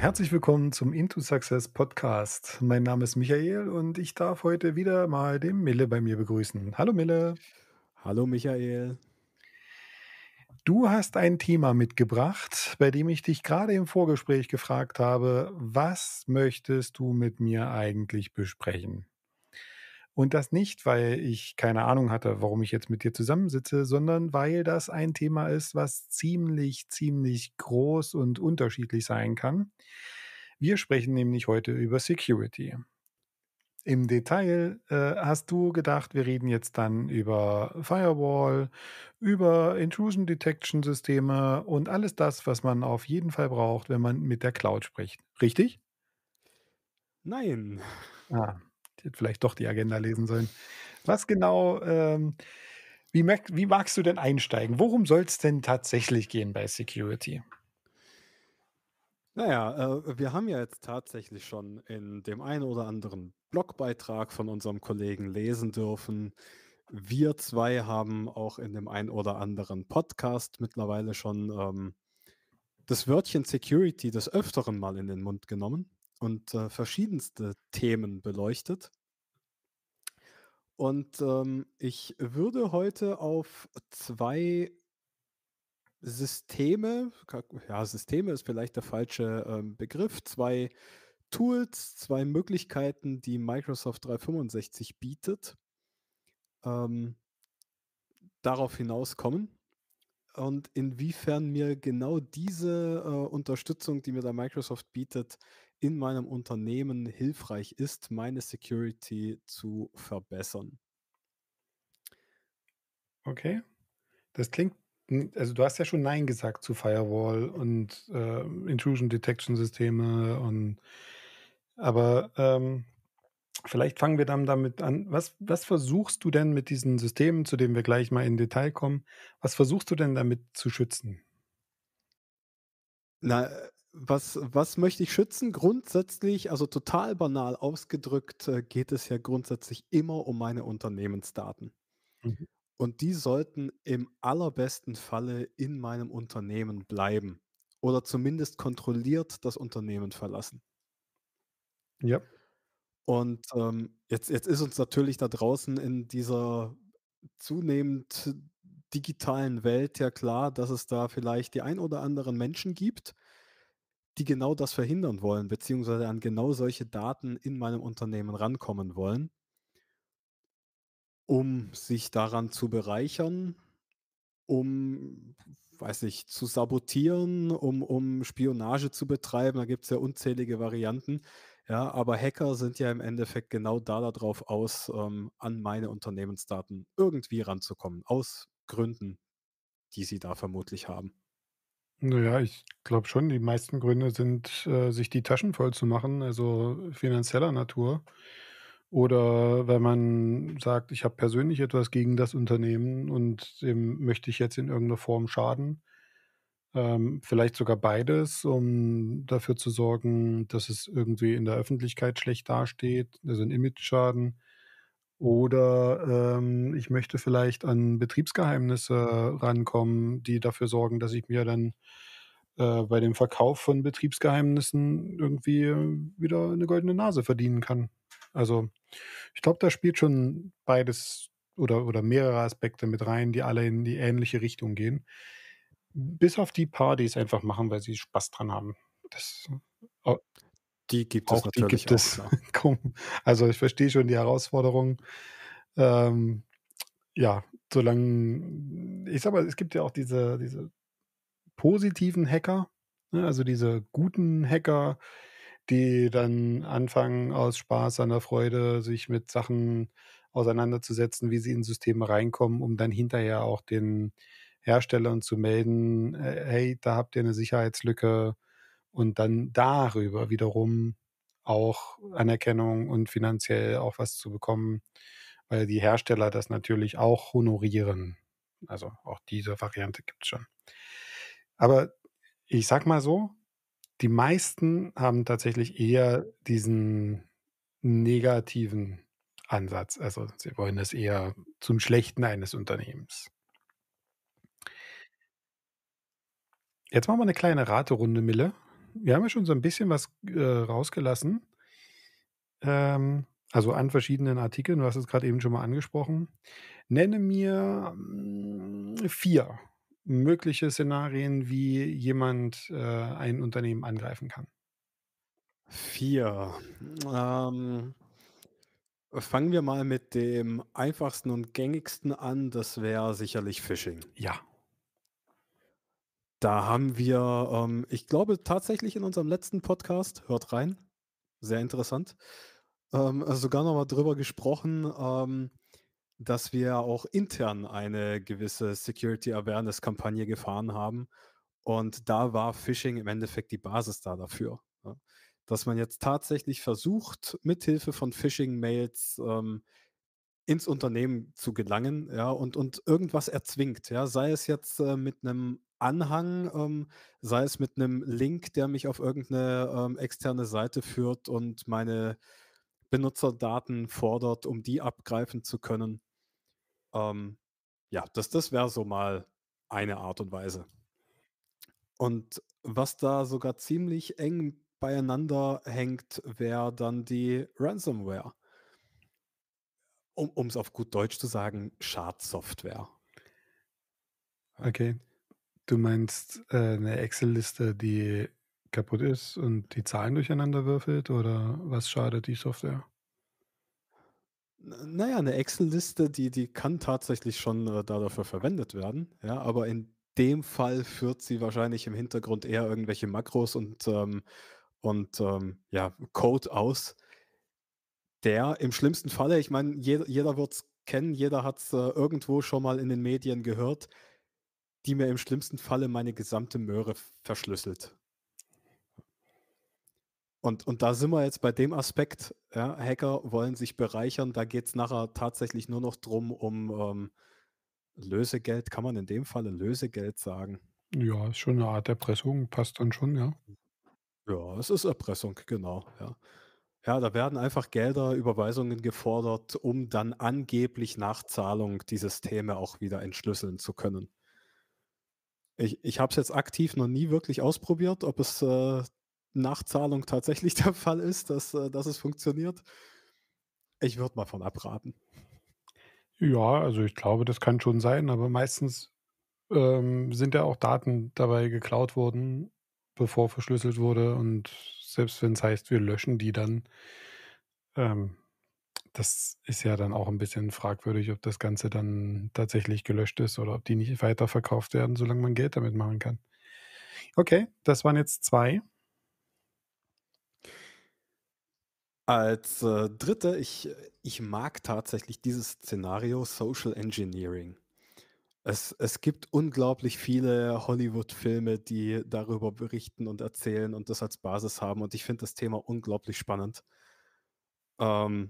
Herzlich willkommen zum Into Success Podcast. Mein Name ist Michael und ich darf heute wieder mal den Mille bei mir begrüßen. Hallo Mille. Hallo Michael. Du hast ein Thema mitgebracht, bei dem ich dich gerade im Vorgespräch gefragt habe, was möchtest du mit mir eigentlich besprechen? Und das nicht, weil ich keine Ahnung hatte, warum ich jetzt mit dir zusammensitze, sondern weil das ein Thema ist, was ziemlich groß und unterschiedlich sein kann. Wir sprechen nämlich heute über Security. Im Detail, hast du gedacht, wir reden jetzt dann über Firewall, über Intrusion Detection Systeme und alles das, was man auf jeden Fall braucht, wenn man mit der Cloud spricht. Richtig? Nein. Ah, ich hätte vielleicht doch die Agenda lesen sollen. Was genau, wie magst du denn einsteigen? Worum soll es denn tatsächlich gehen bei Security? Wir haben ja jetzt tatsächlich schon in dem einen oder anderen Blogbeitrag von unserem Kollegen lesen dürfen. Wir 2 haben auch in dem einen oder anderen Podcast mittlerweile schon, das Wörtchen Security des Öfteren mal in den Mund genommen und, verschiedenste Themen beleuchtet. Und, ich würde heute auf 2 Systeme ist vielleicht der falsche, Begriff. 2 Tools, 2 Möglichkeiten, die Microsoft 365 bietet, ähm, darauf hinauskommen und inwiefern mir genau diese, Unterstützung, die mir da Microsoft bietet, in meinem Unternehmen hilfreich ist, meine Security zu verbessern. Okay, das klingt also, du hast ja schon nein gesagt zu Firewall und, Intrusion Detection Systeme und aber, vielleicht fangen wir dann damit an. Was versuchst du denn mit diesen Systemen, zu denen wir gleich mal in Detail kommen, was versuchst du denn damit zu schützen? Was möchte ich schützen? Grundsätzlich, also total banal ausgedrückt, geht es ja grundsätzlich immer um meine Unternehmensdaten. Mhm. Und die sollten im allerbesten Falle in meinem Unternehmen bleiben oder zumindest kontrolliert das Unternehmen verlassen. Ja, Und, jetzt ist uns natürlich da draußen in dieser zunehmend digitalen Welt ja klar, dass es da vielleicht die ein oder anderen Menschen gibt, die genau das verhindern wollen, beziehungsweise an genau solche Daten in meinem Unternehmen rankommen wollen, um sich daran zu bereichern, um, weiß ich, zu sabotieren, um Spionage zu betreiben. Da gibt's ja unzählige Varianten. Ja, aber Hacker sind ja im Endeffekt genau da drauf aus, an meine Unternehmensdaten irgendwie ranzukommen, aus Gründen, die sie da vermutlich haben. na ja, ich glaube schon, die meisten Gründe sind, sich die Taschen voll zu machen, also finanzieller Natur. Oder wenn man sagt: „Ich habe persönlich etwas gegen das Unternehmen und dem möchte ich jetzt in irgendeiner Form schaden.“ vielleicht sogar beides, um dafür zu sorgen, dass es irgendwie in der Öffentlichkeit schlecht dasteht, also 'n Imageschaden. Oder, ich möchte vielleicht an Betriebsgeheimnisse rankommen, die dafür sorgen, dass ich mir dann, bei dem Verkauf von Betriebsgeheimnissen irgendwie wieder eine goldene Nase verdienen kann. Also, ich glaube, da spielt schon beides oder mehrere Aspekte mit rein, die alle in die ähnliche Richtung gehen. Bis auf die paar, die's einfach machen, weil sie Spaß dran haben. Das au Die gibt es auch die natürlich gibt auch, es. klar. Kaum also, ich verstehe schon die Herausforderung. Ähm, ja, solange ich sage mal, es gibt ja auch diese positiven Hacker, ne, also diese guten Hacker, die dann anfangen, aus Spaß an der Freude sich mit Sachen auseinanderzusetzen, wie sie in Systeme reinkommen, um dann hinterher auch den Herstellern zu melden: „Hey, da habt ihr eine Sicherheitslücke“, und dann darüber wiederum auch Anerkennung und finanziell auch was zu bekommen, weil die Hersteller das natürlich auch honorieren. Also, auch diese Variante gibt's schon. Aber ich sage mal so, die meisten haben tatsächlich eher diesen negativen Ansatz. Also, sie wollen es eher zum Schlechten eines Unternehmens. Jetzt machen wir 'ne kleine Raterunde, Mille. wir haben ja schon so ein bisschen was, rausgelassen, also an verschiedenen Artikeln. Du hast es gerade eben schon mal angesprochen. Nenne mir, 4 mögliche Szenarien, wie jemand, ein Unternehmen angreifen kann. 4. Ähm, fangen wir mal mit dem einfachsten und gängigsten an, das wäre sicherlich Phishing. Ja, Da haben wir, ich glaube tatsächlich in unserem letzten Podcast, hört rein, sehr interessant, sogar noch mal drüber gesprochen, dass wir auch intern eine gewisse Security Awareness Kampagne gefahren haben. Und da war Phishing im Endeffekt die Basis da dafür, ja. Dass man jetzt tatsächlich versucht, mithilfe von Phishing-Mails, ins Unternehmen zu gelangen, ja, und irgendwas erzwingt, ja. Sei es jetzt, mit einem Anhang, sei es mit einem Link, der mich auf irgendeine externe Seite führt und meine Benutzerdaten fordert, um die abgreifen zu können. Ähm, ja, das wäre so mal eine Art und Weise. Und was da sogar ziemlich eng beieinander hängt, wäre dann die Ransomware. Um's auf gut Deutsch zu sagen, Schadsoftware, ja. okay. Du meinst, 'ne Excel-Liste, die kaputt ist und die Zahlen durcheinander würfelt oder was schadet die Software? Na ja, 'ne Excel-Liste, die kann tatsächlich schon, da dafür verwendet werden, ja, aber in dem Fall führt sie wahrscheinlich im Hintergrund eher irgendwelche Makros und ja, Code aus, der im schlimmsten Falle, ich meine, jeder wird's kennen, jeder hat's, irgendwo schon mal in den Medien gehört, die mir im schlimmsten Falle meine gesamte Möhre verschlüsselt. Und da sind wir jetzt bei dem Aspekt, ja, Hacker wollen sich bereichern, da geht's nachher tatsächlich nur noch drum um, Lösegeld. Kann man in dem Falle Lösegeld sagen? Ja, ist schon 'ne Art Erpressung, passt dann schon, ja. Ja, es ist Erpressung, genau, ja. Ja, da werden einfach Gelder, Überweisungen gefordert, um dann angeblich nach Zahlung die Systeme auch wieder entschlüsseln zu können. Ich habe es jetzt aktiv noch nie wirklich ausprobiert, ob es, nach Zahlung tatsächlich der Fall ist, dass es funktioniert. Ich würde mal von abraten. Ja, also ich glaube, das kann schon sein, aber meistens, sind ja auch Daten dabei geklaut worden, bevor verschlüsselt wurde und selbst wenn's heißt, wir löschen die dann, ähm, das ist ja dann auch 'n bisschen fragwürdig, ob das Ganze dann tatsächlich gelöscht ist oder ob die nicht weiterverkauft werden, solange man Geld damit machen kann. Okay, das waren jetzt 2. Als, 3. ich mag tatsächlich dieses Szenario Social Engineering. Es gibt unglaublich viele Hollywood-Filme, die darüber berichten und erzählen und das als Basis haben und ich finde das Thema unglaublich spannend. Ähm,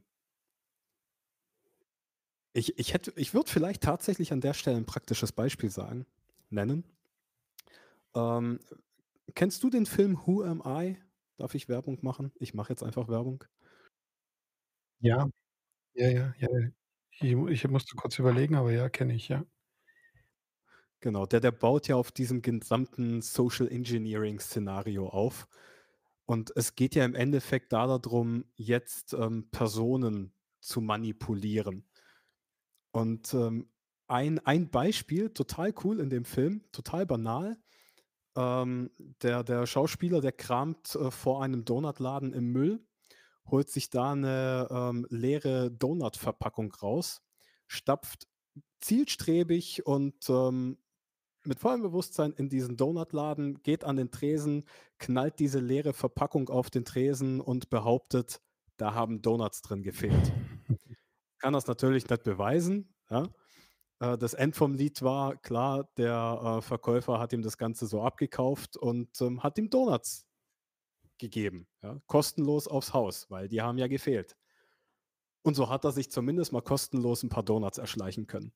ich würde vielleicht tatsächlich an der Stelle ein praktisches Beispiel nennen. Ähm, kennst du den Film „Who Am I?" Darf ich Werbung machen? Ich mache jetzt einfach Werbung. Ja, ja, ja, ja, ja. Ich musste kurz überlegen, aber ja, kenne ich, ja. Genau, der baut ja auf diesem gesamten Social Engineering Szenario auf. Und es geht ja im Endeffekt da drum, jetzt, Personen zu manipulieren. Und, ein Beispiel, total cool in dem Film, total banal. Ähm, der Schauspieler, der kramt, vor einem Donutladen im Müll, holt sich da eine leere Donutverpackung raus, stapft zielstrebig und, mit vollem Bewusstsein in diesen Donutladen, geht an den Tresen, knallt diese leere Verpackung auf den Tresen und behauptet, da haben Donuts drin gefehlt. Kann das natürlich nicht beweisen, ja. Das End vom Lied war, klar, der, Verkäufer hat ihm das Ganze so abgekauft und, hat ihm Donuts gegeben, ja, kostenlos aufs Haus, weil die haben ja gefehlt. Und so hat er sich zumindest mal kostenlos ein paar Donuts erschleichen können.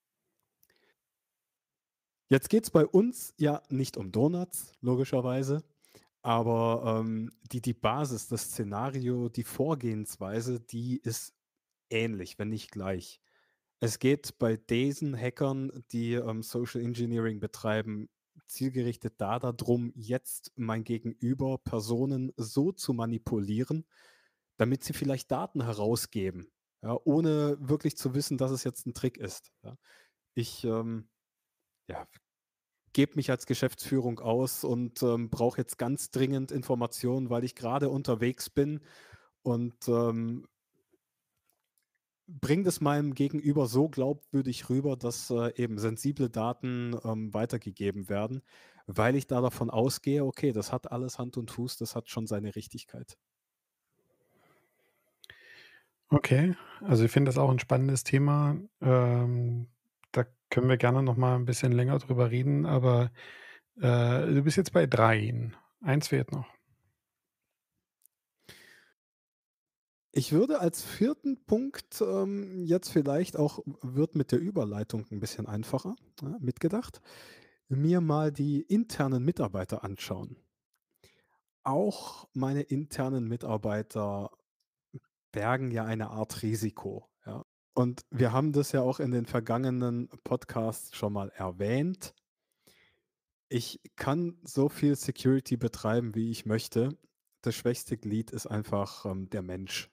Jetzt geht's bei uns ja nicht um Donuts, logischerweise. Aber, die Basis, das Szenario, die Vorgehensweise, die ist ähnlich, wenn nicht gleich. Es geht bei diesen Hackern, die, Social Engineering betreiben, zielgerichtet darum, jetzt mein Gegenüber, Personen so zu manipulieren, damit sie vielleicht Daten herausgeben, ja, ohne wirklich zu wissen, dass es jetzt ein Trick ist, ja. Ich, ja, gebe mich als Geschäftsführung aus und, brauche jetzt ganz dringend Informationen, weil ich gerade unterwegs bin und, bringe das meinem Gegenüber so glaubwürdig rüber, dass, eben sensible Daten, weitergegeben werden, weil ich da davon ausgehe: „Okay, das hat alles Hand und Fuß, das hat schon seine Richtigkeit." Okay, also ich finde das auch ein spannendes Thema. Da können wir gerne noch mal 'n bisschen länger drüber reden, aber, du bist jetzt bei 3. Eins fehlt noch. Ich würde als vierten Punkt, jetzt vielleicht auch wird mit der Überleitung ein bisschen einfacher, ja, mitgedacht, mir mal die internen Mitarbeiter anschauen. Auch meine internen Mitarbeiter bergen ja eine Art Risiko, ja. Und wir haben das ja auch in den vergangenen Podcasts schon mal erwähnt. Ich kann so viel Security betreiben, wie ich möchte. Das schwächste Glied ist einfach, der Mensch.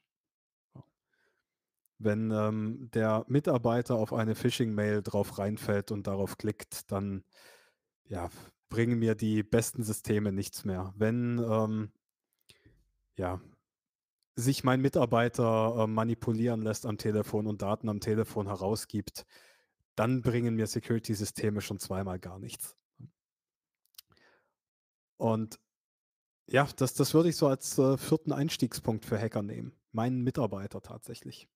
Wenn, der Mitarbeiter auf eine Phishing-Mail drauf reinfällt und darauf klickt, dann, ja, bringen mir die besten Systeme nichts mehr. Wenn, ja, sich mein Mitarbeiter, manipulieren lässt am Telefon und Daten am Telefon herausgibt, dann bringen mir Security-Systeme schon zweimal gar nichts. Und ja, das würde ich so als, 4. Einstiegspunkt für Hacker nehmen, meinen Mitarbeiter tatsächlich.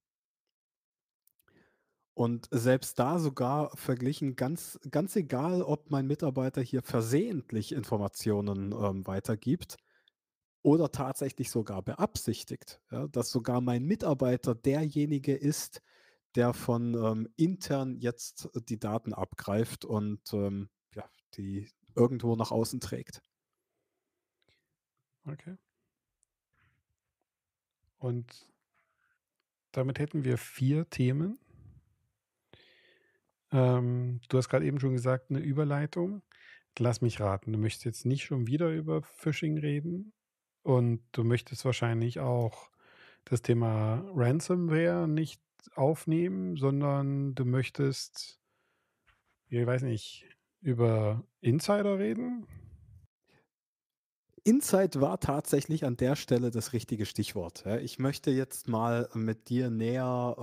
Und selbst da sogar verglichen, ganz egal, ob mein Mitarbeiter hier versehentlich Informationen, weitergibt oder tatsächlich sogar beabsichtigt, ja, dass sogar mein Mitarbeiter derjenige ist, der von, intern jetzt die Daten abgreift und, ja, die irgendwo nach außen trägt. Okay. Und damit hätten wir 4 Themen. Du hast gerade eben schon gesagt, eine Überleitung. Lass mich raten, du möchtest jetzt nicht schon wieder über Phishing reden und du möchtest wahrscheinlich auch das Thema Ransomware nicht aufnehmen, sondern du möchtest, ich weiß nicht, über Insider reden? Insight war tatsächlich an der Stelle das richtige Stichwort, ja. Ich möchte jetzt mal mit dir näher,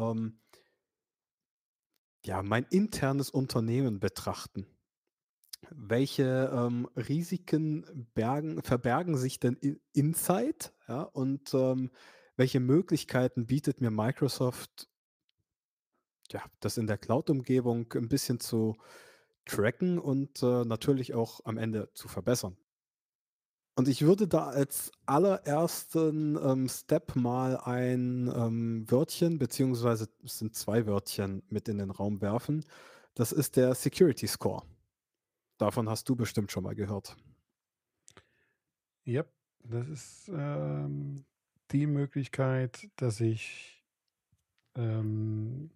ja, mein internes Unternehmen betrachten. Welche, Risiken verbergen sich denn inside, ja, und, welche Möglichkeiten bietet mir Microsoft, ja, das in der Cloud-Umgebung ein bisschen zu tracken und, natürlich auch am Ende zu verbessern. Und ich würde da als allerersten, Step mal ein, Wörtchen beziehungsweise es sind 2 Wörtchen mit in den Raum werfen. Das ist der Security Score. Davon hast du bestimmt schon mal gehört. Ja, das ist, die Möglichkeit, dass ich, ähm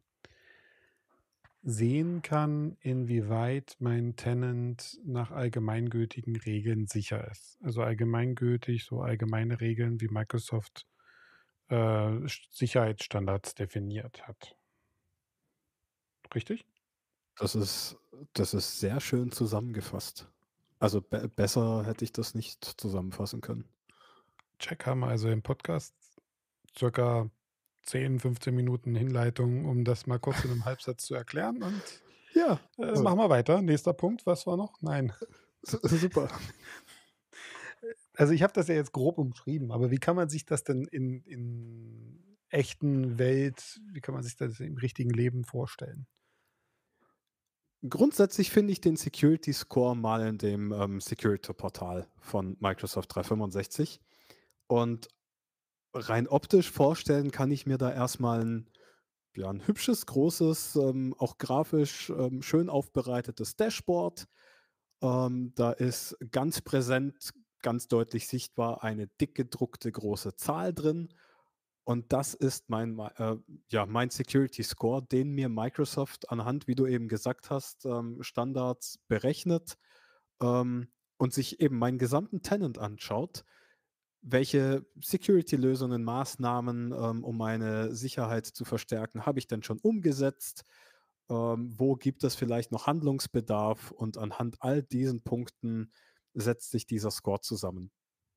sehen kann, inwieweit mein Tenant nach allgemeingültigen Regeln sicher ist. Also allgemeingültig, so allgemeine Regeln, wie Microsoft Sicherheitsstandards definiert hat. Richtig? Das ist das ist sehr schön zusammengefasst. Also, besser hätte ich das nicht zusammenfassen können. Check, haben wir also im Podcast circa 10, 15 Minuten Hinleitung, um das mal kurz in einem Halbsatz zu erklären und Ja, machen wir weiter. Nächster Punkt, was war noch? Nein. super. Also, ich habe das ja jetzt grob umschrieben, aber wie kann man sich das denn in echten Welt, wie kann man sich das im richtigen Leben vorstellen? Grundsätzlich finde ich den Security Score mal in dem, Security-Portal von Microsoft 365 und rein optisch vorstellen kann ich mir da erstmal ein, ja, 'n hübsches, großes, auch grafisch, schön aufbereitetes Dashboard. Da ist ganz präsent, ganz deutlich sichtbar eine dick gedruckte große Zahl drin und das ist ja, mein Security Score, den mir Microsoft anhand, wie du eben gesagt hast, Standards berechnet und sich eben meinen gesamten Tenant anschaut, welche Security-Lösungen, Maßnahmen, um meine Sicherheit zu verstärken, habe ich denn schon umgesetzt? Wo gibt es vielleicht noch Handlungsbedarf? Und anhand all diesen Punkten setzt sich dieser Score zusammen.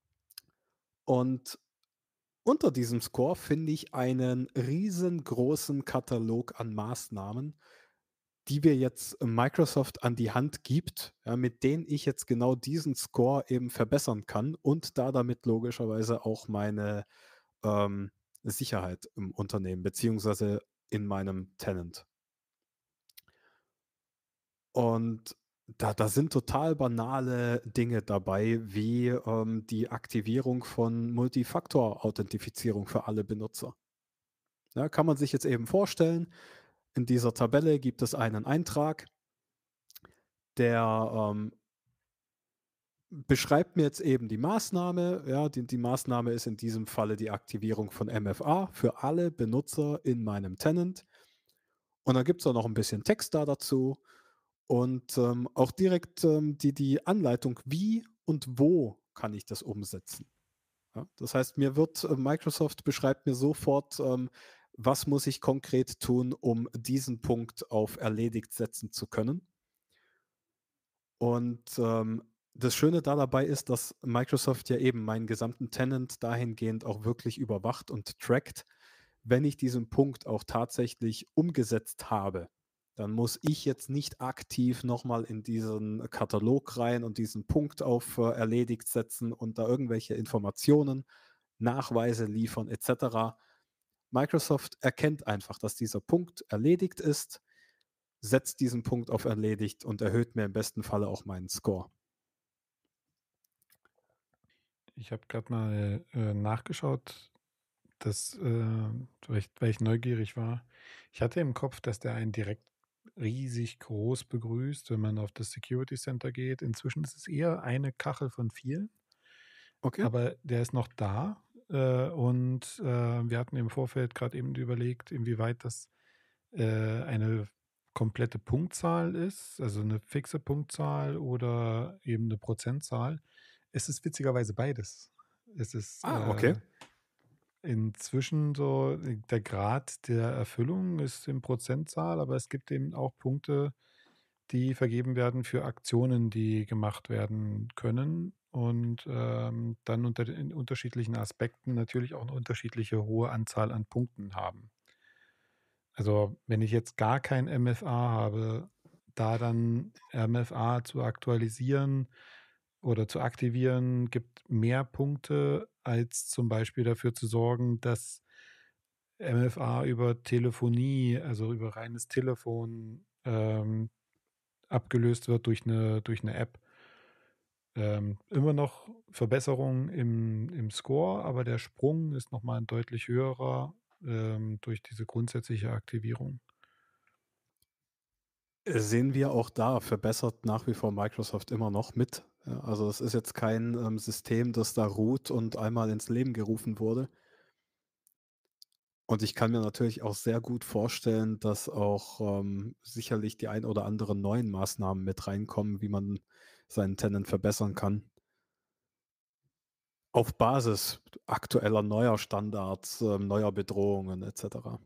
Und unter diesem Score finde ich einen riesengroßen Katalog an Maßnahmen, die mir jetzt Microsoft an die Hand gibt, ja, mit denen ich jetzt genau diesen Score eben verbessern kann und da damit logischerweise auch meine, Sicherheit im Unternehmen beziehungsweise in meinem Tenant. Und da sind total banale Dinge dabei, wie, die Aktivierung von Multifaktor-Authentifizierung für alle Benutzer. Ja, kann man sich jetzt eben vorstellen, in dieser Tabelle gibt es einen Eintrag, der, beschreibt mir jetzt eben die Maßnahme. Ja, die Maßnahme ist in diesem Falle die Aktivierung von MFA für alle Benutzer in meinem Tenant. Und dann gibt's auch noch ein bisschen Text da dazu und, auch direkt, die Anleitung, wie und wo kann ich das umsetzen. Ja, das heißt, mir wird Microsoft beschreibt mir sofort, was muss ich konkret tun, um diesen Punkt auf erledigt setzen zu können. Und, das Schöne da dabei ist, dass Microsoft ja eben meinen gesamten Tenant dahingehend auch wirklich überwacht und trackt. Wenn ich diesen Punkt auch tatsächlich umgesetzt habe, dann muss ich jetzt nicht aktiv noch mal in diesen Katalog rein und diesen Punkt auf, erledigt setzen und da irgendwelche Informationen, Nachweise liefern et cetera. Microsoft erkennt einfach, dass dieser Punkt erledigt ist, setzt diesen Punkt auf erledigt und erhöht mir im besten Falle auch meinen Score. Ich habe gerade mal, nachgeschaut, dass, weil ich neugierig war. Ich hatte im Kopf, dass der einen direkt riesig groß begrüßt, wenn man auf das Security Center geht. Inzwischen ist es eher eine Kachel von vielen, Okay. aber der ist noch da. Und, wir hatten im Vorfeld gerade eben überlegt, inwieweit das, eine komplette Punktzahl ist, also eine fixe Punktzahl oder eben eine Prozentzahl. Es ist witzigerweise beides. Es ist, Ah, okay. inzwischen so der Grad der Erfüllung ist in Prozentzahl, aber es gibt eben auch Punkte, die vergeben werden für Aktionen, die gemacht werden können und, dann unter den unterschiedlichen Aspekten natürlich auch eine unterschiedliche hohe Anzahl an Punkten haben. Also, wenn ich jetzt gar kein MFA habe, da dann MFA zu aktualisieren oder zu aktivieren, gibt mehr Punkte, als zum Beispiel dafür zu sorgen, dass MFA über Telefonie, also über reines Telefon, abgelöst wird durch eine App. Immer noch Verbesserung im Score, aber der Sprung ist noch mal 'n deutlich höherer, durch diese grundsätzliche Aktivierung. Sehen wir auch da, verbessert nach wie vor Microsoft immer noch mit. Ja, also, es ist jetzt kein, System, das da ruht und einmal ins Leben gerufen wurde. Und ich kann mir natürlich auch sehr gut vorstellen, dass auch, sicherlich die ein oder anderen neuen Maßnahmen mit reinkommen, wie man seinen Tenant verbessern kann. Auf Basis aktueller neuer Standards, neuer Bedrohungen et cetera.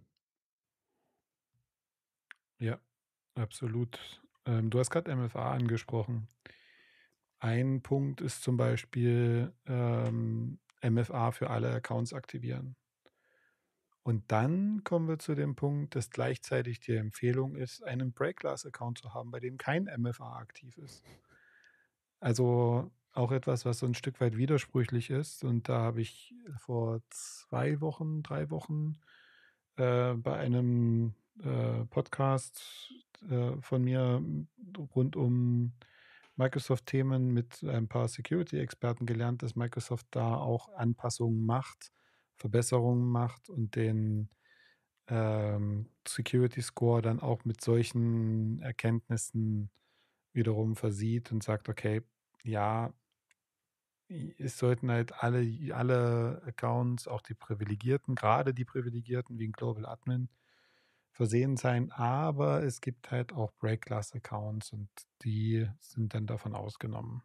Ja, absolut. Du hast gerade MFA angesprochen. Ein Punkt ist zum Beispiel, MFA für alle Accounts aktivieren. Und dann kommen wir zu dem Punkt, dass gleichzeitig die Empfehlung ist, einen Break-Glass-Account zu haben, bei dem kein MFA aktiv ist. Also auch etwas, was so ein Stück weit widersprüchlich ist. Und da habe ich vor 2 Wochen, 3 Wochen, bei einem, Podcast, von mir rund um Microsoft-Themen mit ein paar Security-Experten gelernt, dass Microsoft da auch Anpassungen macht, Verbesserungen macht und den, Security Score dann auch mit solchen Erkenntnissen wiederum versieht und sagt: „Okay, ja, es sollten halt alle Accounts, auch die privilegierten, gerade die privilegierten wie 'n Global Admin, versehen sein, aber es gibt halt auch Break-Glass-Accounts und die sind dann davon ausgenommen.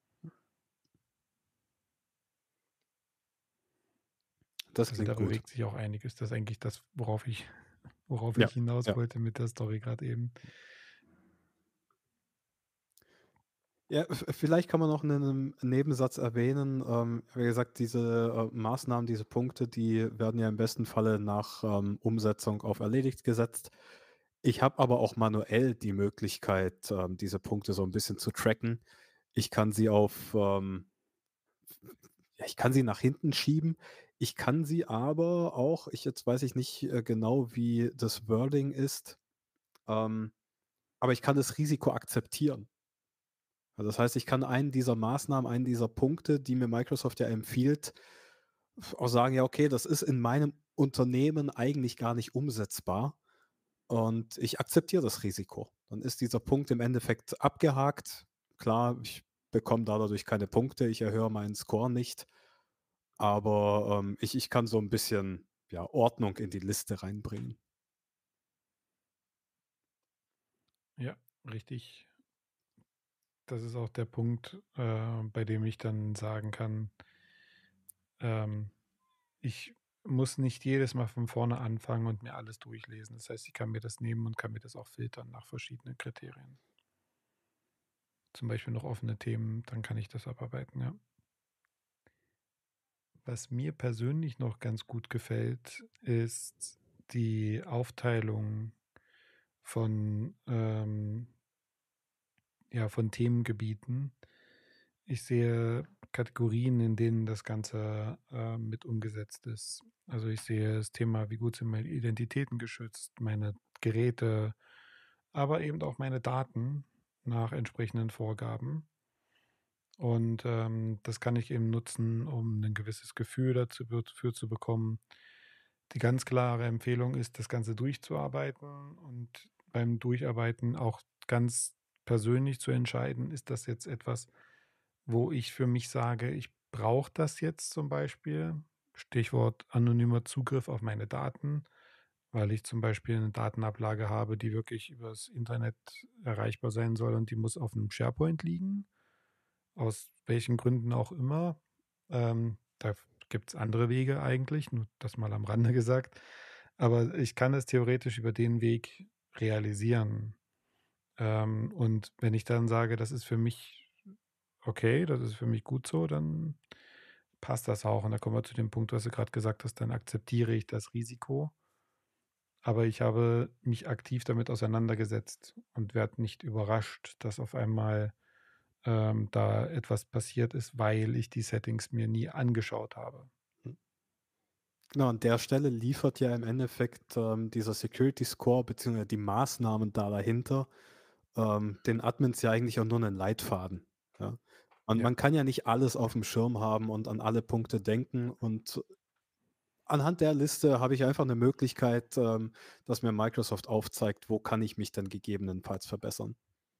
Das Also, da klingt gut. bewegt sich auch einiges. Das ist eigentlich das, worauf Ja, ich hinaus ja. wollte mit der Story gerade eben. Ja, vielleicht kann man noch in 'nem Nebensatz erwähnen, wie gesagt, diese, Maßnahmen, diese Punkte, die werden ja im besten Falle nach, Umsetzung auf erledigt gesetzt. Ich habe aber auch manuell die Möglichkeit, diese Punkte so ein bisschen zu tracken. Ich kann sie auf, ja, ich kann sie nach hinten schieben. Ich kann sie aber auch jetzt weiß ich nicht, genau, wie das Wording ist, ähm, aber ich kann das Risiko akzeptieren. Also, das heißt, ich kann einen dieser Maßnahmen, einen dieser Punkte, die mir Microsoft ja empfiehlt, auch sagen: „Ja, okay, das ist in meinem Unternehmen eigentlich gar nicht umsetzbar und ich akzeptiere das Risiko.“ Dann ist dieser Punkt im Endeffekt abgehakt. Klar, ich bekomme da dadurch keine Punkte, ich erhöhe meinen Score nicht, aber, ich kann so ein bisschen, ja, Ordnung in die Liste reinbringen. Ja, richtig. Das ist auch der Punkt, bei dem ich dann sagen kann, ähm, ich muss nicht jedes Mal von vorne anfangen und mir alles durchlesen. Das heißt, ich kann mir das nehmen und kann mir das auch filtern nach verschiedenen Kriterien. Zum Beispiel noch offene Themen, dann kann ich das abarbeiten, ja. Was mir persönlich noch ganz gut gefällt, ist die Aufteilung von, ja, von Themengebieten. Ich sehe Kategorien, in denen das Ganze, mit umgesetzt ist. Also, ich sehe das Thema, wie gut sind meine Identitäten geschützt, meine Geräte, aber eben auch meine Daten nach entsprechenden Vorgaben. Und, das kann ich eben nutzen, um ein gewisses Gefühl dazu für zu bekommen. Die ganz klare Empfehlung ist, das Ganze durchzuarbeiten und beim Durcharbeiten auch ganz persönlich zu entscheiden: Ist das jetzt etwas, wo ich für mich sage, ich brauche das jetzt zum Beispiel? Stichwort anonymer Zugriff auf meine Daten, weil ich zum Beispiel eine Datenablage habe, die wirklich übers Internet erreichbar sein soll und die muss auf einem SharePoint liegen, aus welchen Gründen auch immer. Da gibt es andere Wege eigentlich, nur das mal am Rande gesagt. Aber ich kann es theoretisch über den Weg realisieren. Und wenn ich dann sage, das ist für mich okay, das ist für mich gut so, dann passt das auch. Und da kommen wir zu dem Punkt, was du gerade gesagt hast, dann akzeptiere ich das Risiko. Aber ich habe mich aktiv damit auseinandergesetzt und werde nicht überrascht, dass auf einmal da etwas passiert ist, weil ich die Settings mir nie angeschaut habe. Hm. Genau, an der Stelle liefert ja im Endeffekt, dieser Security Score beziehungsweise die Maßnahmen da dahinter, den Admins ja eigentlich auch nur 'nen Leitfaden, ja? Ja. Man kann ja nicht alles auf dem Schirm haben und an alle Punkte denken und anhand der Liste habe ich einfach eine Möglichkeit, dass mir Microsoft aufzeigt, wo kann ich mich denn gegebenenfalls verbessern.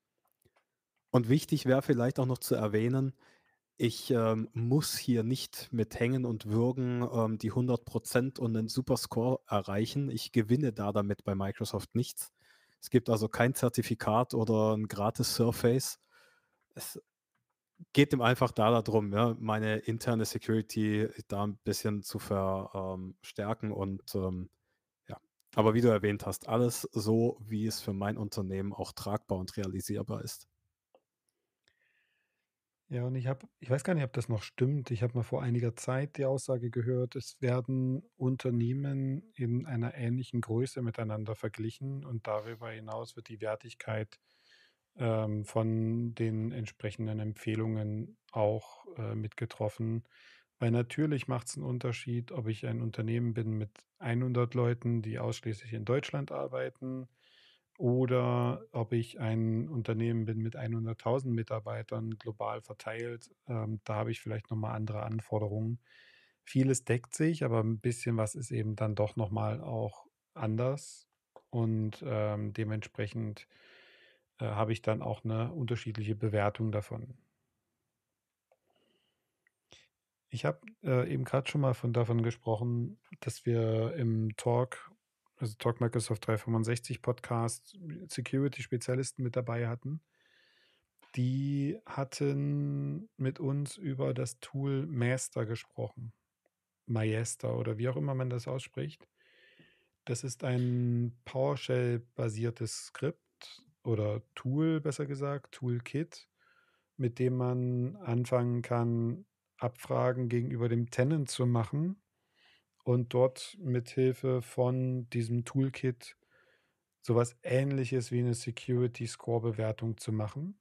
Und wichtig wäre vielleicht auch noch zu erwähnen, ich, muss hier nicht mit Hängen und Würgen, die 100% und 'nen Superscore erreichen. Ich gewinne da damit bei Microsoft nichts. Es gibt also kein Zertifikat oder 'n gratis Surface. Es geht ihm einfach da drum, ja, meine interne Security da 'n bisschen zu stärken und, ja. Aber wie du erwähnt hast, alles so, wie es für mein Unternehmen auch tragbar und realisierbar ist. Ja, und ich weiß gar nicht, ob das noch stimmt. Ich habe mal vor einiger Zeit die Aussage gehört, es werden Unternehmen in einer ähnlichen Größe miteinander verglichen und darüber hinaus wird die Wertigkeit, von den entsprechenden Empfehlungen auch, mit getroffen. Weil natürlich macht es einen Unterschied, ob ich ein Unternehmen bin mit 100 Leuten, die ausschließlich in Deutschland arbeiten, oder ob ich ein Unternehmen bin mit 100.000 Mitarbeitern global verteilt. Da habe ich vielleicht noch mal andere Anforderungen. Vieles deckt sich, aber ein bisschen was ist eben dann doch noch mal auch anders und, dementsprechend, habe ich dann auch eine unterschiedliche Bewertung davon. Ich habe, eben gerade schon mal davon gesprochen, dass wir im Talk also Talk Microsoft 365 Podcast, Security-Spezialisten mit dabei hatten. Die hatten mit uns über das Tool Master gesprochen. Maester oder wie auch immer man das ausspricht. Das ist ein PowerShell-basiertes Skript oder Tool, besser gesagt, Toolkit, mit dem man anfangen kann, Abfragen gegenüber dem Tenant zu machen und dort mithilfe von diesem Toolkit sowas Ähnliches wie eine Security-Score-Bewertung zu machen.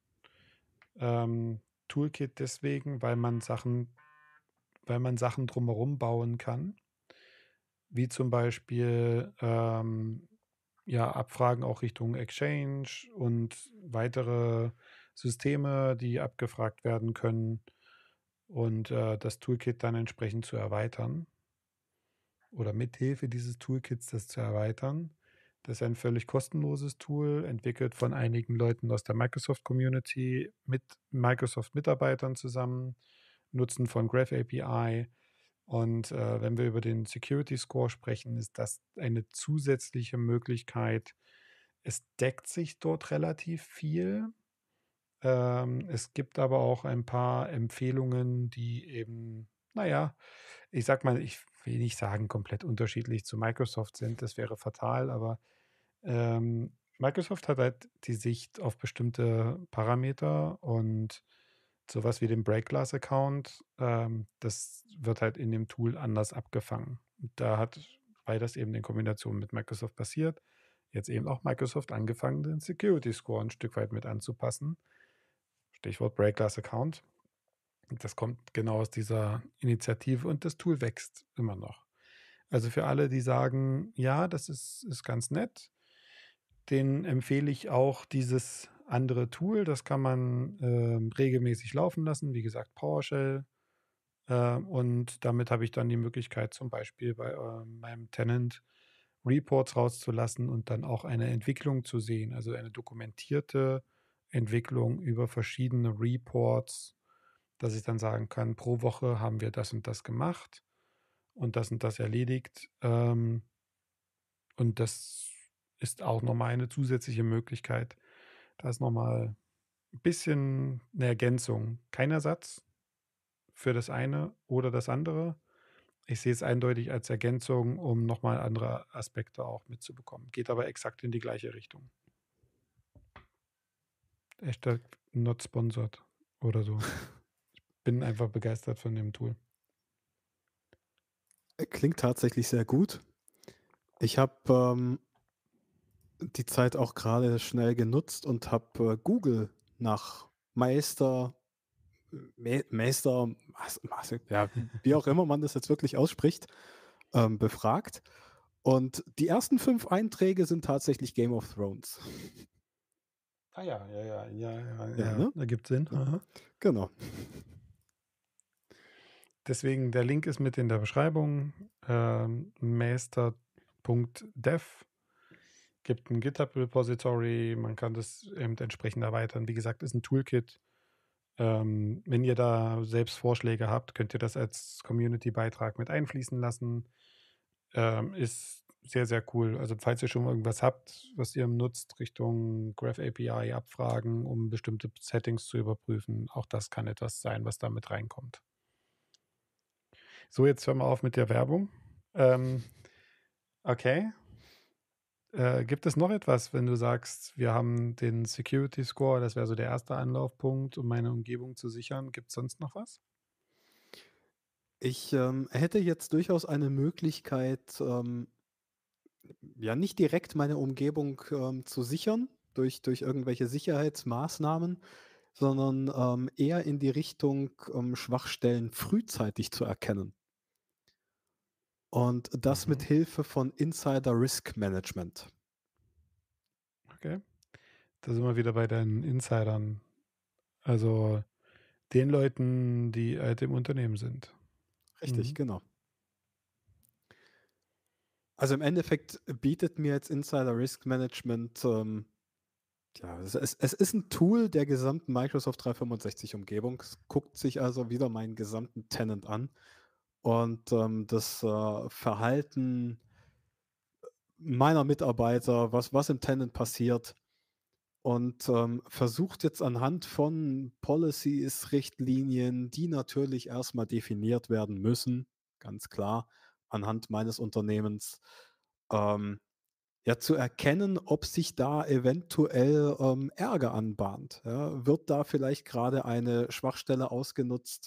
Toolkit deswegen, weil man Sachen drumherum bauen kann, wie zum Beispiel ja, Abfragen auch Richtung Exchange und weitere Systeme, die abgefragt werden können und das Toolkit dann entsprechend zu erweitern oder mithilfe dieses Toolkits das zu erweitern. Das ist ein völlig kostenloses Tool, entwickelt von einigen Leuten aus der Microsoft-Community mit Microsoft-Mitarbeitern zusammen, Nutzen von Graph API. Und wenn wir über den Security Score sprechen, ist das eine zusätzliche Möglichkeit. Es deckt sich dort relativ viel. Es gibt aber auch ein paar Empfehlungen, die eben, naja, ich sag mal, ich will nicht sagen, komplett unterschiedlich zu Microsoft sind. Das wäre fatal, aber Microsoft hat halt die Sicht auf bestimmte Parameter und sowas wie den Break-Glass-Account, das wird halt in dem Tool anders abgefangen. Und weil das eben in Kombination mit Microsoft passiert, jetzt eben auch Microsoft angefangen, den Security Score ein Stück weit mit anzupassen. Stichwort Break-Glass-Account. Das kommt genau aus dieser Initiative und das Tool wächst immer noch. Also für alle, die sagen, ja, das ist ganz nett, den empfehle ich auch dieses andere Tool. Das kann man regelmäßig laufen lassen. Wie gesagt, PowerShell. Und damit habe ich dann die Möglichkeit, zum Beispiel bei meinem Tenant Reports rauszulassen und dann auch eine Entwicklung zu sehen, also eine dokumentierte Entwicklung über verschiedene Reports, dass ich dann sagen kann, pro Woche haben wir das und das gemacht und das erledigt. Und das ist auch nochmal eine zusätzliche Möglichkeit. Da ist nochmal ein bisschen eine Ergänzung. Kein Ersatz für das eine oder das andere. Ich sehe es eindeutig als Ergänzung, um nochmal andere Aspekte auch mitzubekommen. Geht aber exakt in die gleiche Richtung. Hashtag not sponsored oder so. Bin einfach begeistert von dem Tool. Klingt tatsächlich sehr gut. Ich habe die Zeit auch gerade schnell genutzt und habe Google nach Meister, Meister, ja, wie auch immer man das jetzt wirklich ausspricht, befragt. Und die ersten 5 Einträge sind tatsächlich Game of Thrones. Ah ja, ja, ja, ja, ja, Ja, ja. ne? Ergibt Sinn. Ja, Aha. genau. Deswegen, der Link ist mit in der Beschreibung. Master.dev gibt ein GitHub-Repository. Man kann das eben entsprechend erweitern. Wie gesagt, ist ein Toolkit. Wenn ihr da selbst Vorschläge habt, könnt ihr das als Community-Beitrag mit einfließen lassen. Ist sehr, sehr cool. Also falls ihr schon irgendwas habt, was ihr nutzt, Richtung Graph API abfragen, um bestimmte Settings zu überprüfen, auch das kann etwas sein, was da mit reinkommt. So, jetzt hören wir auf mit der Werbung. Okay. Gibt es noch etwas, wenn du sagst, wir haben den Security Score, das wäre so der erste Anlaufpunkt, um meine Umgebung zu sichern. Gibt es sonst noch was? Ich hätte jetzt durchaus eine Möglichkeit, ja, nicht direkt meine Umgebung zu sichern durch irgendwelche Sicherheitsmaßnahmen, sondern eher in die Richtung Schwachstellen frühzeitig zu erkennen. Und das mit Mhm. Hilfe von Insider Risk Management. Okay. Da sind wir wieder bei deinen Insidern. Also den Leuten, die halt im Unternehmen sind. Richtig, Mhm. genau. Also, im Endeffekt bietet mir jetzt Insider Risk Management, ja, es ist ein Tool der gesamten Microsoft 365 Umgebung. Es guckt sich also wieder meinen gesamten Tenant an und das Verhalten meiner Mitarbeiter, was im Tenant passiert und, versucht jetzt anhand von Policies, Richtlinien, die natürlich erstmal definiert werden müssen, ganz klar, anhand meines Unternehmens, ähm, ja, zu erkennen, ob sich da eventuell, Ärger anbahnt, ja? Wird da vielleicht gerade eine Schwachstelle ausgenutzt?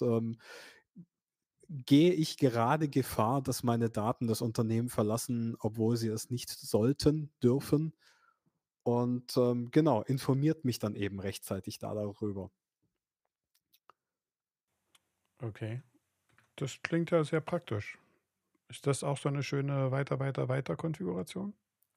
Gehe ich gerade Gefahr, dass meine Daten das Unternehmen verlassen, obwohl sie es nicht sollten, dürfen? Und, genau, informiert mich dann eben rechtzeitig da darüber. Okay. Das klingt ja sehr praktisch. Ist das auch so eine schöne Weiter-Weiter-Weiter-Konfiguration?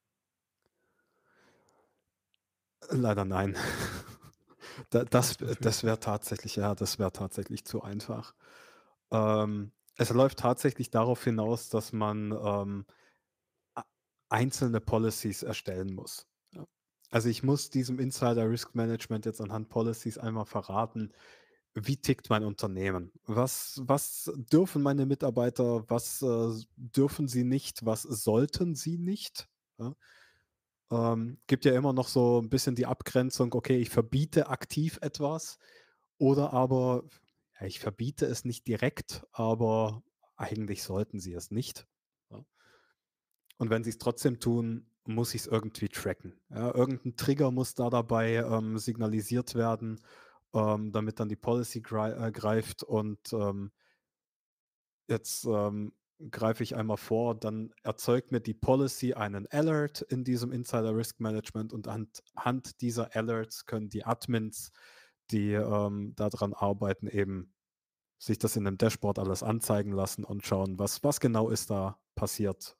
Leider nein. Da das Das das befürchte wäre ich. tatsächlich ja, das wäre tatsächlich zu einfach. Es läuft tatsächlich darauf hinaus, dass man, a einzelne Policies erstellen muss, ja. Also, ich muss diesem Insider Risk Management jetzt anhand Policies einmal verraten, wie tickt mein Unternehmen? Was dürfen meine Mitarbeiter, was, dürfen sie nicht, was sollten sie nicht, ja? Gibt ja immer noch so ein bisschen die Abgrenzung, okay, ich verbiete aktiv etwas oder aber, ja, ich verbiete es nicht direkt, aber eigentlich sollten sie es nicht, ja? Und wenn sie es trotzdem tun, muss ich es irgendwie tracken. Ja, irgend Trigger muss da dabei, signalisiert werden, damit dann die Policy greift und, jetzt, greife ich einmal vor, dann erzeugt mir die Policy einen Alert in diesem Insider Risk Management und anhand dieser Alerts können die Admins, die, da arbeiten, eben sich das in 'nem Dashboard alles anzeigen lassen und schauen, was genau ist da passiert,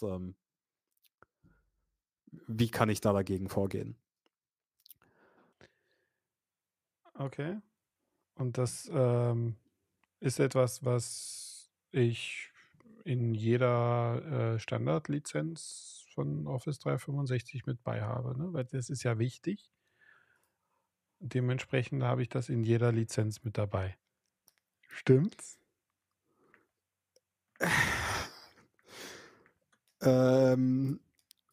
wie kann ich da dagegen vorgehen? Okay. Und das, ist etwas, was ich in jeder, Standardlizenz von Office 365 mit bei habe, ne? Weil das ist ja wichtig. Dementsprechend habe ich das in jeder Lizenz mit dabei. Stimmt's? Ähm,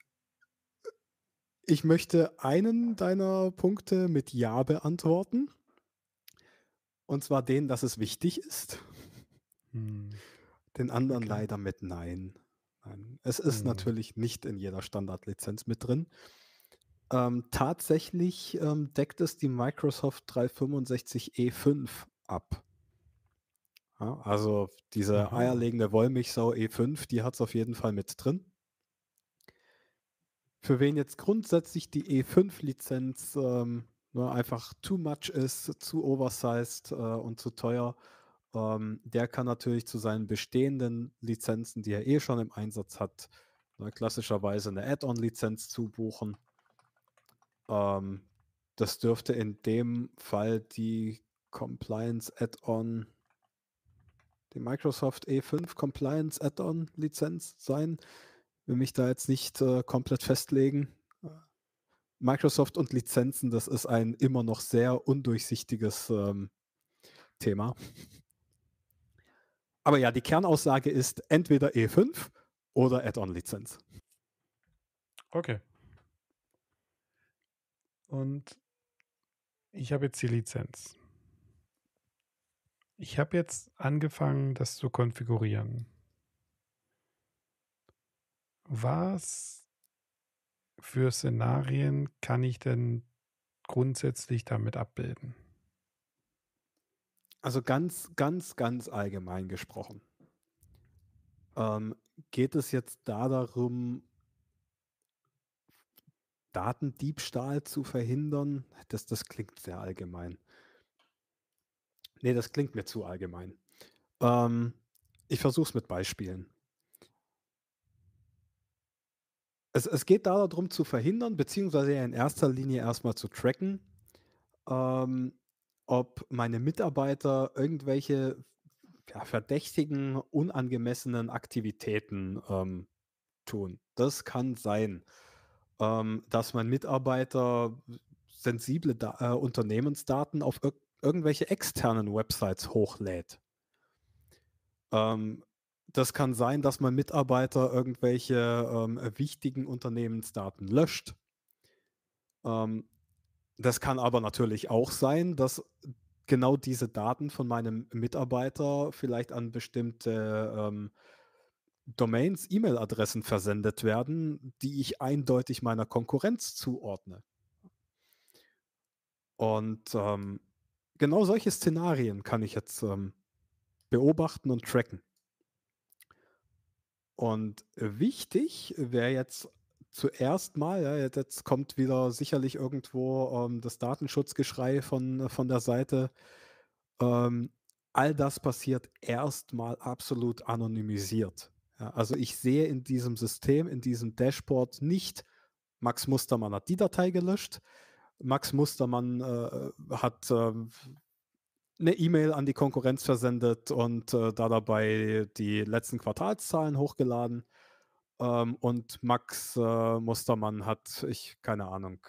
Ich möchte einen deiner Punkte mit „Ja" beantworten, und zwar den, dass es wichtig ist. Hm, Den anderen okay. leider mit „Nein". Nein. Es ist Mhm. natürlich nicht in jeder Standardlizenz mit drin. Tatsächlich, deckt es die Microsoft 365 E5 ab. Ja, also diese Aha. eierlegende Wollmilchsau E5, die hat es auf jeden Fall mit drin. Für wen jetzt grundsätzlich die E5-Lizenz, einfach too much ist, zu oversized, und zu teuer, der kann natürlich zu seinen bestehenden Lizenzen, die er eh schon im Einsatz hat, klassischerweise 'ne Add-on-Lizenz zubuchen. Ähm, Das dürfte in dem Fall die Compliance Add-on die Microsoft E5 Compliance Add-on Lizenz sein. Will mich da jetzt nicht, komplett festlegen. Microsoft und Lizenzen, das ist ein immer noch sehr undurchsichtiges, Thema. Aber ja, die Kernaussage ist entweder E5 oder Add-on-Lizenz. Okay. Und ich habe jetzt die Lizenz. Ich habe jetzt angefangen, das zu konfigurieren. Was für Szenarien kann ich denn grundsätzlich damit abbilden? Also ganz, ganz, ganz allgemein gesprochen, ähm, geht es jetzt da darum, Datendiebstahl zu verhindern? Das klingt sehr allgemein. Ne, das klingt mir zu allgemein. Ähm, Ich versuche es mit Beispielen. Es geht da darum zu verhindern, beziehungsweise ja in erster Linie erstmal zu tracken, ähm, ob meine Mitarbeiter irgendwelche, ja, verdächtigen, unangemessenen Aktivitäten, tun. Das kann sein, dass mein Mitarbeiter sensible Unternehmensdaten auf irgendwelche externen Websites hochlädt. Ähm, Das kann sein, dass mein Mitarbeiter irgendwelche, wichtigen Unternehmensdaten löscht. Ähm, Das kann aber natürlich auch sein, dass genau diese Daten von meinem Mitarbeiter vielleicht an bestimmte, Domains, E-Mail-Adressen versendet werden, die ich eindeutig meiner Konkurrenz zuordne. Und, genau solche Szenarien kann ich jetzt, beobachten und tracken. Und wichtig wäre jetzt zuerst mal, ja, jetzt kommt wieder sicherlich irgendwo, das Datenschutzgeschrei von der Seite. Ähm, all das passiert erstmal absolut anonymisiert. Ja, also, ich sehe in diesem System, in diesem Dashboard nicht: Max Mustermann hat die Datei gelöscht, Max Mustermann, hat, 'ne E-Mail an die Konkurrenz versendet und, da dabei die letzten Quartalszahlen hochgeladen. Und Max, Mustermann hat, keine Ahnung,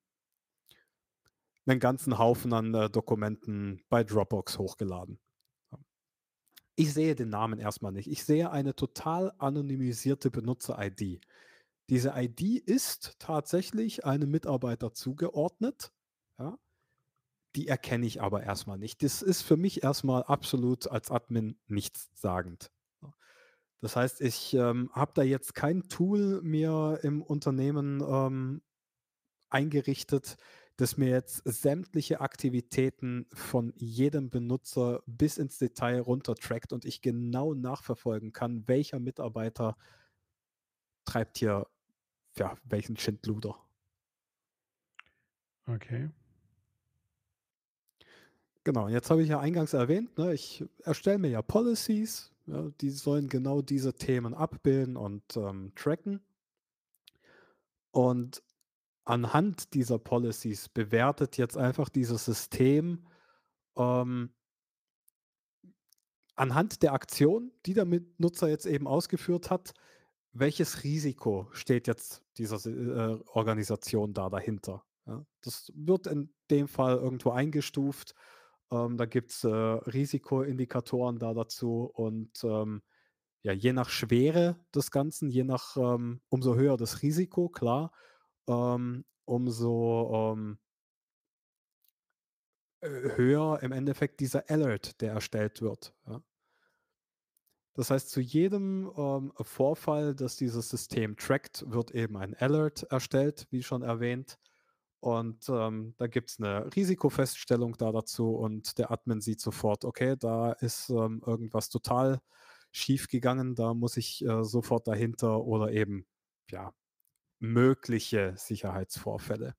'nen ganzen Haufen an, Dokumenten bei Dropbox hochgeladen. Ich sehe den Namen erstmal nicht. Ich sehe eine total anonymisierte Benutzer-ID. Diese ID ist tatsächlich einem Mitarbeiter zugeordnet, ja? Die erkenne ich aber erstmal nicht. Das ist für mich erstmal absolut als Admin nichtssagend. Ja. Das heißt, ich, habe da jetzt kein Tool mir im Unternehmen, eingerichtet, das mir jetzt sämtliche Aktivitäten von jedem Benutzer bis ins Detail runter trackt und ich genau nachverfolgen kann, welcher Mitarbeiter treibt hier, ja, welchen Schindluder. Okay. Genau, und jetzt habe ich ja eingangs erwähnt, ne, ich erstelle mir ja Policies, ja, die sollen genau diese Themen abbilden und, tracken. Und anhand dieser Policies bewertet jetzt einfach dieses System, ähm, anhand der Aktion, die der Nutzer jetzt eben ausgeführt hat, welches Risiko steht jetzt dieser Organisation da dahinter? Ja, das wird in dem Fall irgendwo eingestuft. Da gibt's, Risikoindikatoren da dazu und, ja, je nach Schwere des Ganzen, je nach, umso höher das Risiko, klar, umso, höher im Endeffekt dieser Alert, der erstellt wird, ja. Das heißt, zu jedem, Vorfall, das dieses System trackt, wird eben ein Alert erstellt, wie schon erwähnt. Und, da gibt's 'ne Risikofeststellung da dazu und der Admin sieht sofort: „Okay, da ist, irgendwas total schiefgegangen, da muss ich, sofort dahinter“ oder eben, ja, mögliche Sicherheitsvorfälle.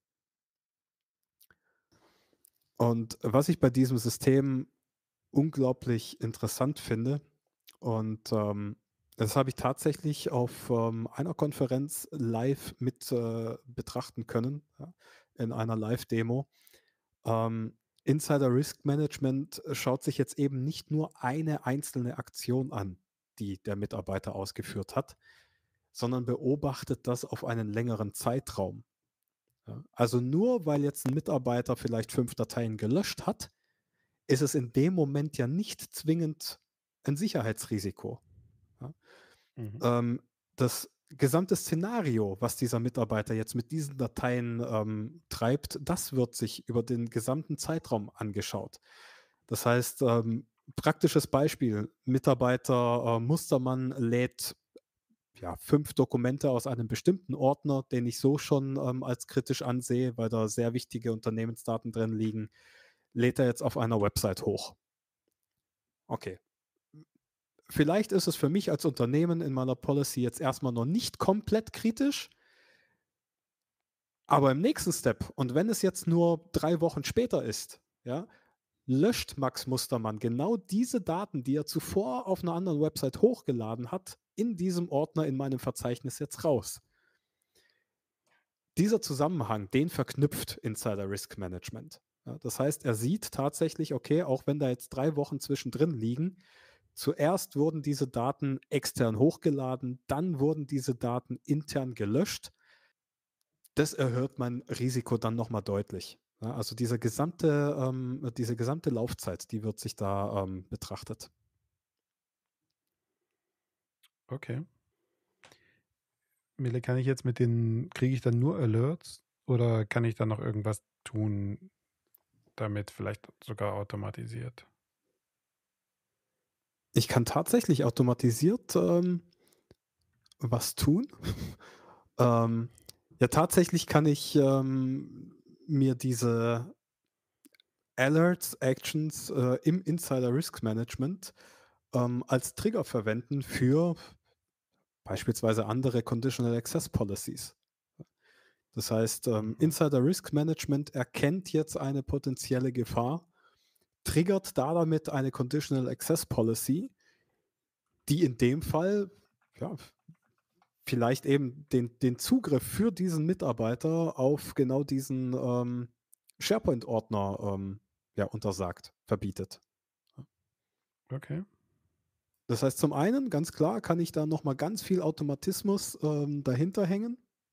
Und was ich bei diesem System unglaublich interessant finde und, das habe ich tatsächlich auf, einer Konferenz live mit, betrachten können, ja, in einer Live-Demo. Insider Risk Management schaut sich jetzt eben nicht nur eine einzelne Aktion an, die der Mitarbeiter ausgeführt hat, sondern beobachtet das auf einen längeren Zeitraum. Ja. Also nur weil jetzt ein Mitarbeiter vielleicht 5 Dateien gelöscht hat, ist es in dem Moment ja nicht zwingend ein Sicherheitsrisiko. Ja. Mhm. Das gesamte Szenario, was dieser Mitarbeiter jetzt mit diesen Dateien, treibt, das wird sich über den gesamten Zeitraum angeschaut. Das heißt, praktisches Beispiel: Mitarbeiter, Mustermann lädt, ja, 5 Dokumente aus einem bestimmten Ordner, den ich so schon, als kritisch ansehe, weil da sehr wichtige Unternehmensdaten drin liegen, lädt er jetzt auf einer Website hoch. Okay. Vielleicht ist es für mich als Unternehmen in meiner Policy jetzt erstmal noch nicht komplett kritisch, aber im nächsten Step und wenn es jetzt nur 3 Wochen später ist, ja, löscht Max Mustermann genau diese Daten, die er zuvor auf einer anderen Website hochgeladen hat, in diesem Ordner in meinem Verzeichnis jetzt raus. Dieser Zusammenhang, den verknüpft Insider Risk Management. Ja, das heißt, er sieht tatsächlich, okay, auch wenn da jetzt 3 Wochen zwischendrin liegen, zuerst wurden diese Daten extern hochgeladen, dann wurden diese Daten intern gelöscht. Das erhöht mein Risiko dann noch mal deutlich. Ja, also diese gesamte Laufzeit, die wird sich da, betrachtet. Okay. Mille, kann ich jetzt mit den kriege ich dann nur Alerts oder kann ich dann noch irgendwas tun, damit vielleicht sogar automatisiert? Ich kann tatsächlich automatisiert, was tun. Ähm, ja, tatsächlich kann ich, mir diese Alerts, Actions, im Insider Risk Management, als Trigger verwenden für beispielsweise andere Conditional Access Policies. Das heißt, Mhm. Insider Risk Management erkennt jetzt eine potenzielle Gefahr, triggert da damit eine Conditional Access Policy, die in dem Fall, ja, vielleicht eben den Zugriff für diesen Mitarbeiter auf genau diesen, SharePoint-Ordner, ja, untersagt, verbietet. Okay. Das heißt, zum einen, ganz klar, kann ich da noch mal ganz viel Automatismus, dahinter hängen.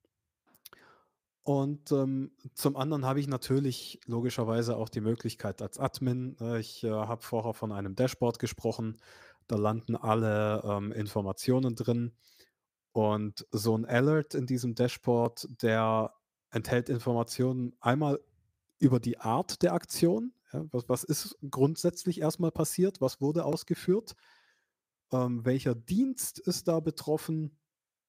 Und, zum anderen habe ich natürlich logischerweise auch die Möglichkeit als Admin, ich, habe vorher von einem Dashboard gesprochen, da landen alle, Informationen drin. Und so ein Alert in diesem Dashboard, der enthält Informationen einmal über die Art der Aktion, ja, was ist grundsätzlich erstmal passiert, was wurde ausgeführt, welcher Dienst ist da betroffen,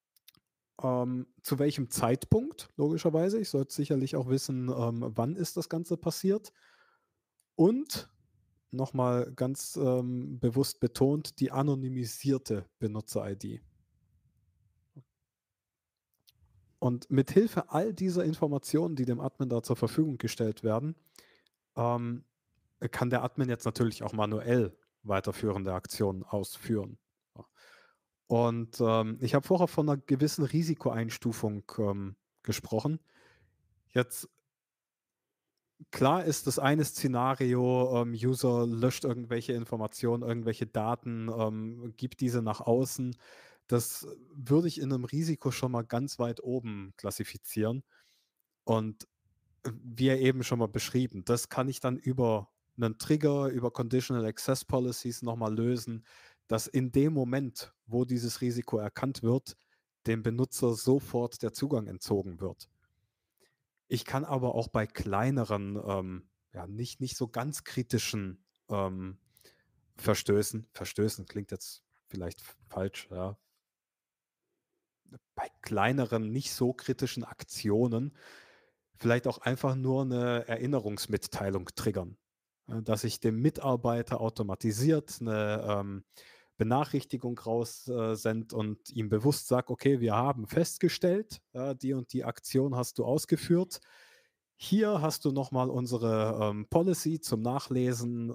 zu welchem Zeitpunkt, logischerweise. Ich sollte sicherlich auch wissen, wann ist das Ganze passiert und nochmal ganz, bewusst betont, die anonymisierte Benutzer-ID. Und mit Hilfe all dieser Informationen, die dem Admin da zur Verfügung gestellt werden, ähm, kann der Admin jetzt natürlich auch manuell weiterführende Aktionen ausführen. Ja. Und, ich habe vorher von einer gewissen Risikoeinstufung, gesprochen. Jetzt klar ist das eine Szenario, User löscht irgendwelche Informationen, irgendwelche Daten, gibt diese nach außen. Das würde ich in einem Risiko schon mal ganz weit oben klassifizieren. Und wie eben schon mal beschrieben, das kann ich dann über einen Trigger, über Conditional Access Policies noch mal lösen, dass in dem Moment, wo dieses Risiko erkannt wird, dem Benutzer sofort der Zugang entzogen wird. Ich kann aber auch bei kleineren, ja, nicht so ganz kritischen, Verstößen klingt jetzt vielleicht falsch, ja. Bei kleineren, nicht so kritischen Aktionen vielleicht auch einfach nur eine Erinnerungsmitteilung triggern, dass ich dem Mitarbeiter automatisiert eine Benachrichtigung raussende und ihm bewusst sage: „Okay, wir haben festgestellt, die und die Aktion hast du ausgeführt. Hier hast du noch mal unsere, Policy zum Nachlesen,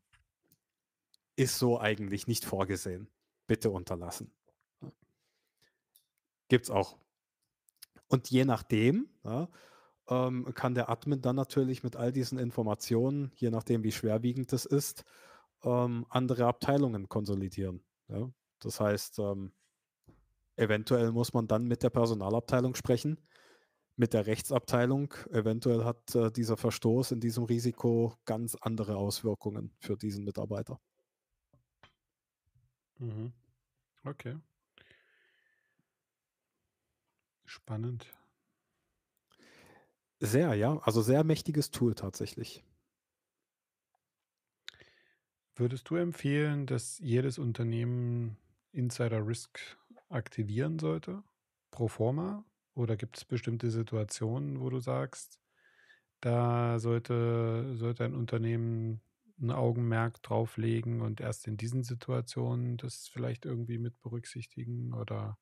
ist so eigentlich nicht vorgesehen. Bitte unterlassen.“ Ja, gibt's auch. Und je nachdem, ja, kann der Admin dann natürlich mit all diesen Informationen, je nachdem, wie schwerwiegend es ist, andere Abteilungen konsolidieren, ja? Das heißt, eventuell muss man dann mit der Personalabteilung sprechen, mit der Rechtsabteilung. Eventuell hat, dieser Verstoß in diesem Risiko ganz andere Auswirkungen für diesen Mitarbeiter. Mhm. Okay. Spannend. Sehr, ja, also sehr mächtiges Tool tatsächlich. Würdest du empfehlen, dass jedes Unternehmen Insider Risk aktivieren sollte, pro forma? Oder gibt es bestimmte Situationen, wo du sagst, da sollte ein Unternehmen ein Augenmerk drauf legen und erst in diesen Situationen das vielleicht irgendwie mit berücksichtigen oder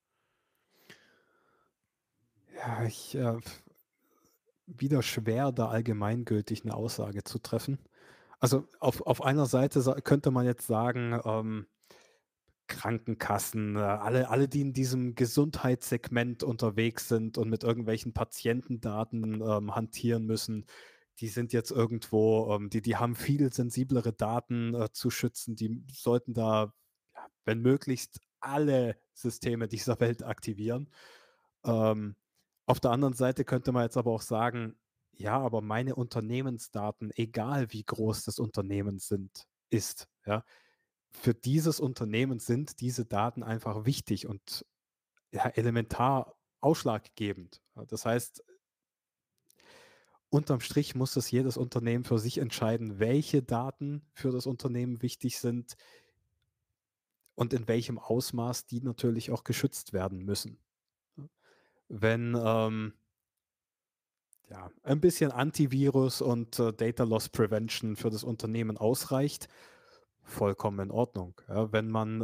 Ja, wieder schwer, da allgemeingültig eine Aussage zu treffen. Also, auf einer Seite könnte man jetzt sagen, Krankenkassen, alle, die in diesem Gesundheitssegment unterwegs sind und mit irgendwelchen Patientendaten, hantieren müssen, die sind jetzt irgendwo die haben viel sensiblere Daten, zu schützen. Die sollten da, ja, wenn möglichst alle Systeme dieser Welt aktivieren. Ähm, auf der anderen Seite könnte man jetzt aber auch sagen: „Ja, aber meine Unternehmensdaten, egal wie groß das Unternehmen ist, ja, für dieses Unternehmen sind diese Daten einfach wichtig und ja, elementar ausschlaggebend. Das heißt, unterm Strich muss es jedes Unternehmen für sich entscheiden, welche Daten für das Unternehmen wichtig sind und in welchem Ausmaß die natürlich auch geschützt werden müssen. Wenn ja, ein bisschen Antivirus und Data Loss Prevention für das Unternehmen ausreicht, vollkommen in Ordnung. Ja, wenn man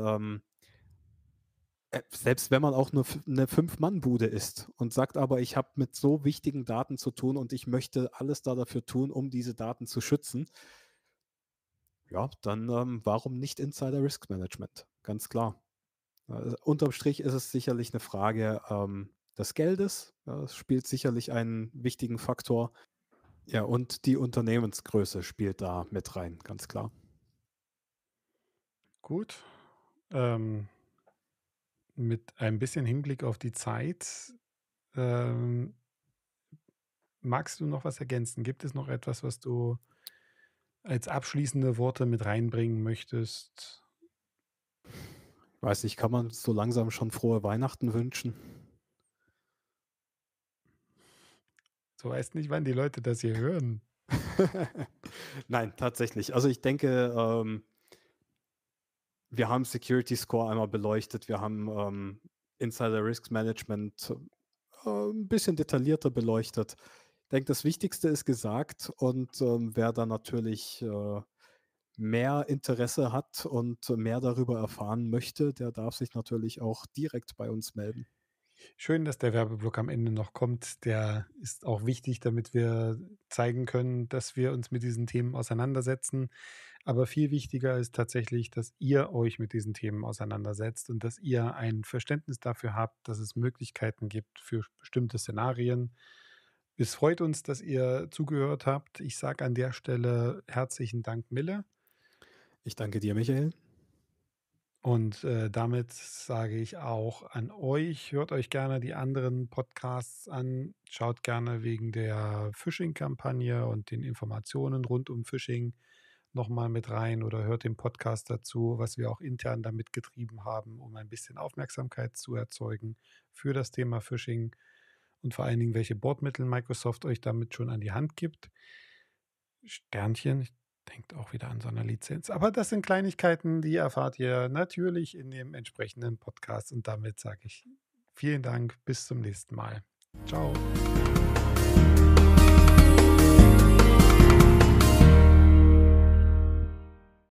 selbst wenn man auch nur 'ne Fünf-Mann-Bude ist und sagt aber: „Ich habe mit so wichtigen Daten zu tun und ich möchte alles da dafür tun, um diese Daten zu schützen“, ja, dann, warum nicht Insider Risk Management? Ganz klar. Unterm Strich ist es sicherlich eine Frage, des Geldes. Ja, es spielt sicherlich einen wichtigen Faktor. Ja, und die Unternehmensgröße spielt da mit rein, ganz klar. Gut. Ähm, mit ein bisschen Hinblick auf die Zeit, ähm, magst du noch was ergänzen? Gibt es noch etwas, was du als abschließende Worte mit reinbringen möchtest? Weiß nicht, kann man so langsam schon frohe Weihnachten wünschen? Du weißt nicht, wann die Leute das hier hören. Nein, tatsächlich. Also, ich denke, wir haben Security Score einmal beleuchtet. Wir haben, Insider Risk Management, 'n bisschen detaillierter beleuchtet. Ich denke, das Wichtigste ist gesagt und, wer da natürlich, mehr Interesse hat und mehr darüber erfahren möchte, der darf sich natürlich auch direkt bei uns melden. Schön, dass der Werbeblock am Ende noch kommt. Der ist auch wichtig, damit wir zeigen können, dass wir uns mit diesen Themen auseinandersetzen. Aber viel wichtiger ist tatsächlich, dass ihr euch mit diesen Themen auseinandersetzt und dass ihr ein Verständnis dafür habt, dass es Möglichkeiten gibt für bestimmte Szenarien. Es freut uns, dass ihr zugehört habt. Ich sage an der Stelle herzlichen Dank, Mille. Ich danke dir, Michael. Und damit sage ich auch an euch, hört euch gerne die anderen Podcasts an, schaut gerne wegen der Phishing-Kampagne und den Informationen rund um Phishing nochmal mit rein oder hört den Podcast dazu, was wir auch intern damit getrieben haben, um ein bisschen Aufmerksamkeit zu erzeugen für das Thema Phishing und vor allen Dingen, welche Bordmittel Microsoft euch damit schon an die Hand gibt. Sternchen, denkt auch wieder an so eine Lizenz. Aber das sind Kleinigkeiten, die erfahrt ihr natürlich in dem entsprechenden Podcast. Und damit sage ich vielen Dank, bis zum nächsten Mal. Ciao.